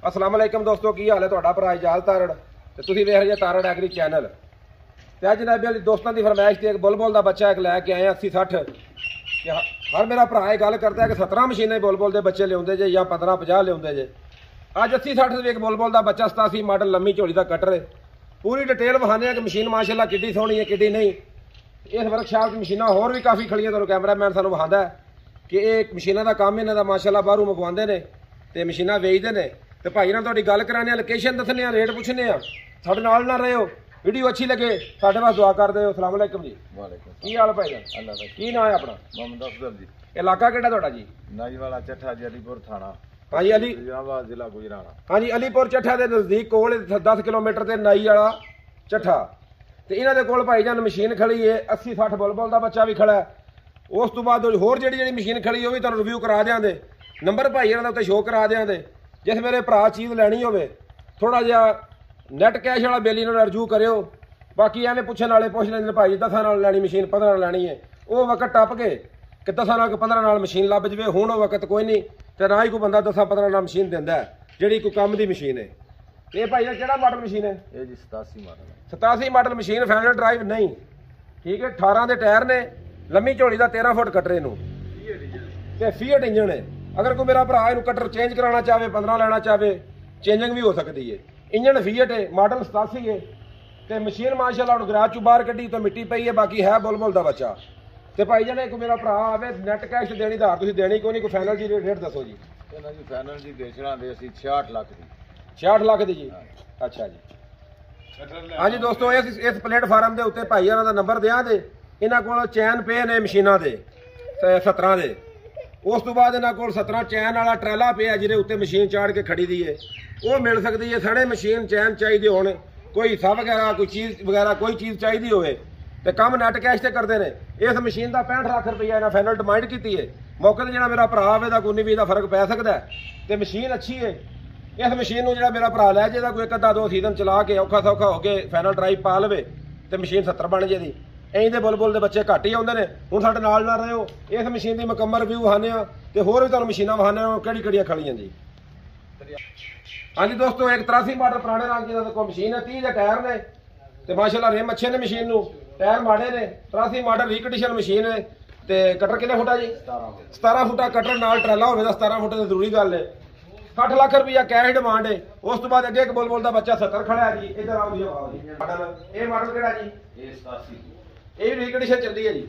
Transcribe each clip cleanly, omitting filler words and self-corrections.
अस्सलाम वालेकुम दोस्तों, की हाल है तुहाडा भरा इजाज़ तारड़ ते तुसीं वेख रहे जे तारड़ एग्री चैनल। ते अज जनाबे वाली दोस्तों की फरमाइश ते एक बुलबुल का बच्चा एक लैके आए 80-60 कि हर मेरा भरा ये गल करता है कि 17 मशीनें बुलबुल के बच्चे लियाते जे या 15-50 लियाते जे। अज 80-60 एक बुलबुल का बच्चा 87 मॉडल लम्मी झोली का कटर है। पूरी डिटेल विखाने कि मशीन माशाल्लाह किड्डी सोहनी है किड्डी नहीं। इस वर्कशाप की मशीनां होर भी काफ़ी खड़ियां, तुहानूं कैमरामैन सानूं विखांदा है कि ये मशीनां का काम इन्हां दा माशाल्लाह बाहरों मंगवाते हैं तो मशीनां वेचते हैं। तो भाई नाल तुहाडी गल कराने, लोकेशन दसने, रेट पुछने, साडे नाल ना रहियो। वीडियो अच्छी लगे साडे वास्ते दुआ कर दिओ। अस्सलाम वालेकुम जी। वालेकुम की हाल भाई जान? अल्लाह का की नाम है अपना? मोहम्मद अफजल जी। इलाका किहड़ा तुहाडा जी? नाईवाला चट्ठा जी, अलीपुर थाना, हाँ जी अली, गुजरांवाल जिला गुजराना। हाँ जी अलीपुर चट्ठा के नज़दीक कोल 10 किलोमीटर से नाई वाला चट्ठा। तो इन्हों के कोल भाई जान मशीन खड़ी है 80-60 बुलबुल का बच्चा भी खड़ा है। उस तो बाद होर जी मशीन खड़ी है वह भी तुहानूं रिव्यू करा देंगे। नंबर भाई इन्हों के शो करा देंगे। जिस मेरे भरा चीज़ लैनी हो थोड़ा जिहा नैट कैश वाला बिल इन्होंने रजू करो। बाकी एवं पुछण वाले पुछ लेंगे भाई 10 नाल लैनी मशीन 15 लैनी है, वो वक्त टप के कि 10 नाल 15 नाल मशीन लभ जाए। हुण वो वक्त कोई नहीं, तो ना ही कोई बंदा 10-15 नाल मशीन दिंदा है जिहड़ी कोई काम की मशीन है। ये भाई किहड़ा मॉडल मशीन है? ये जी 87 मॉडल है। 87 मॉडल मशीन, फैनल ड्राइव नहीं, ठीक है। 18 के टायर ने, लम्मी झोली का 13 फुट कटरे नूं ते फीएट इंजन है। अगर कोई मेरा भरा इहनूं कटर चेंज कराना चाहे 15 लेना चाहे चेंजिंग भी हो सकती है। इंजन फीएट है, मॉडल 87 है। तो मशीन माशाल्लाह हुण गराज चों बाहर कड्ढी तो मिट्टी पई है, बाकी है बुलबुल का बच्चा। तो भाई जान कोई मेरा भरा आवे नैट कैश देनी धार तुसीं देनी कोई नहीं, कोई फाइनल जी रेट दसो जी। ਇਹਨਾਂ ਦੀ ਫਾਈਨਲ ਦੀ ਵੇਚਣਾ ਦੇ ਅਸੀਂ 66 ਲੱਖ ਦੀ। 66 लाख दी जी, अच्छा जी। हाँ जी दोस्तों, इस प्लेटफार्म के उत्ते भाई का नंबर दिया दे। इन्हों को चैन पे ने मशीनों के 17 के। उस तो बाद इन्हों को 17 चैन वाला ट्रैला पे जिहदे उत्ते मशीन चाड़ के खड़ी दी है, वो मिल सकती है। सड़े मशीन चैन चाहिए हो, कोई हिस्सा वगैरह कोई चीज़ वगैरह कोई चीज़ चाहिए हो तो कम नैट कैश से करते हैं। इस मशीन का 65 लाख रुपया इन्हें फाइनल डिमांड की है। मौके पर जो मेरा भरा आवे का 19-20 का फर्क पै सकता है। तो मशीन अच्छी है। इस मशीन को जो मेरा भरा लै जाए कोई 1-2 सीजन चला के औखा सौखा हो गए फाइनल ड्राइव पा लवे तो मशीन 70 बन जाएगी। ऐं दे बुलबुल के बच्चे घट ही आते हैं। हुण साडे नाल ना रहियो, इस मशीन की मुकम्मल रिव्यू विखाने तो होर भी तुहानूं मशीनां विखाने किहड़ी खड़ियां जी। हाँ जी दोस्तों, एक 83 मॉडल पुराने रंग की कोई मशीन है। 30 के टायर ने तो माशाल्लाह रिम अच्छे ने मशीन नूं, टायर माड़े ने। 83 मॉडल रिकंडीशन मशीन है। तो कटर कितने फुटा जी? 17 फुटा कटर नाल ट्रैला होवे 17 फुट की जरूरी गल है। 60 लाख रुपया कैश डिमांड है। उस तो बाद अगे एक बुलबुल का बच्चा 70 खड़ा है जी। इधर आओ जी, मॉडल ये मॉडल किहड़ा जी? ਇਹ 87 ये भी रिकंडीशन चलती है जी।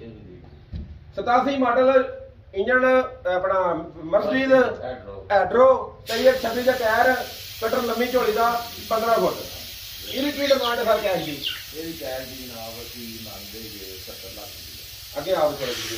87 मॉडल इंजन अपना मर्सिडीज एड्रो, 26 का टायर, कटर लम्मी झोली का 15 फुट। ਇਹਦੀ डिमांड है सर कैश की? ਇਹਦੀ ਕੈਸ਼ ਦੀ ਜਨਾਬ ਅਸੀਂ ਮੰਗਦੇ ਜੇ 70 ਲੱਖ ਦੀ। अगे आप थोड़ा जी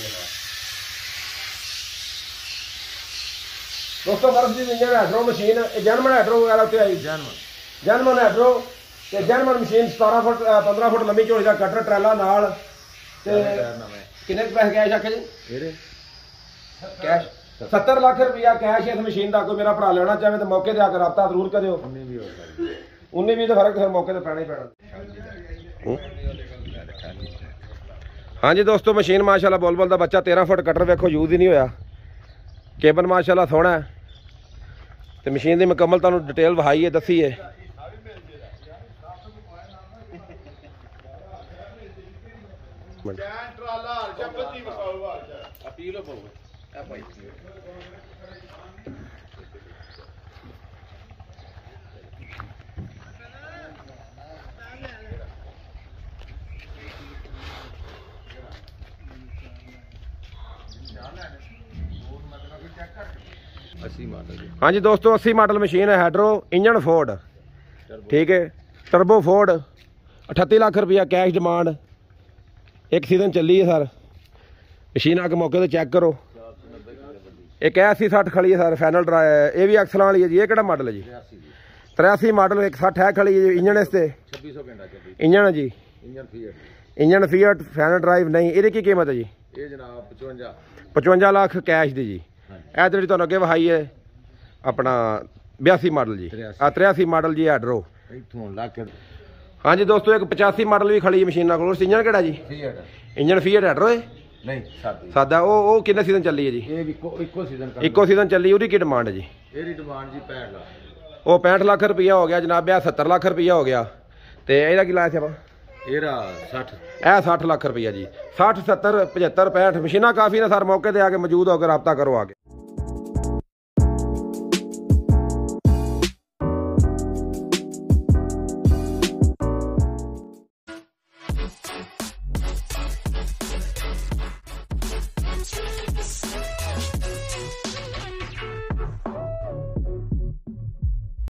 दोस्तों, मर्सिडीज इंजन एड्रो मशीन, जर्मन एड्रो वगैरह उत्ते आई। जर्मन एड्रो ते जर्मन मशीन 17 फुट 15 फुट लम्मी झोली का कटर ट्रैला नाल। ते किन्ने पैसे कैश आखे जी? ਇਹਦੇ कैश 70 लाख रुपया कैश इस मशीन का। कोई मेरा भरा लेना चाहे तो मौके पर आकर रब्ता जरूर करो। 19 भी हो सकਦੀ। 19-20 का फर्क फिर मौके पर पैना ही पैना। हाँ जी दोस्तों, मशीन माशाल्लाह बुलबुल का बच्चा 13 फुट कटर वेखो यूज ही नहीं होया। केबन माशाल्लाह सोहना है। तो मशीन की मुकम्मल तुहानूं डिटेल विखाई है, दसी है। हाँ जी दोस्तों, 80 मॉडल मशीन है, हैड्रो इंजन फोर्ड, ठीक है, टर्बो फोर्ड। 38 लाख रुपया कैश डिमांड, एक सीजन चली है सर। मशीन आके मौके तो चेक करो। एक 80-60 खड़ी है सर, फैनल ड्राइव। ये भी एक्सल वाली है जी। ये किहड़ा मॉडल है जी? 83 मॉडल, एक 60 है खड़ी है इंजन। इस 2600 घंटा इंजन है जी, इंजन फीएट, फैनल ड्राइव नहीं। ये की कीमत है जी? ਇਹ ਜਨਾਬ 55 लाख कैश दी जी। ਇਹ ਜਿਹੜੀ ਤੁਹਾਨੂੰ ਅੱਗੇ ਵਿਖਾਈ ਹੈ अपना 82 मॉडल जी, 83 मॉडल जी हैड्रो। हाँ जी दोस्तों, एक 85 मॉडल भी खड़ी मशीन को। इंजन केड़ा जी? इंजन फीएट हैड्रो है नहीं सादा। वो कितने सीजन चली है जी? इको सीजन चली। उसकी की डिमांड है जी? ਇਹਦੀ ਡਿਮਾਂਡ ਜੀ 65 ਲੱਖ। ਉਹ 65 ਲੱਖ ਰੁਪਈਆ ਹੋ ਗਿਆ ਜਨਾਬ, ਇਹ 70 ਲੱਖ ਰੁਪਈਆ ਹੋ ਗਿਆ। ਤੇ ਇਹਦਾ ਕੀ ਲਾਇਆ ਸੀ ਆਪਾਂ? ਇਹਦਾ 60। ਇਹ 60 ਲੱਖ ਰੁਪਈਆ ਜੀ। 60 70 75 65 ਮਸ਼ੀਨਾਂ ਕਾਫੀ ਨੇ ਸਰ, ਮੌਕੇ ਤੇ ਆ ਕੇ ਮੌਜੂਦ ਹੋ ਕੇ ਰਾਬਤਾ ਕਰੋ ਆ ਕੇ।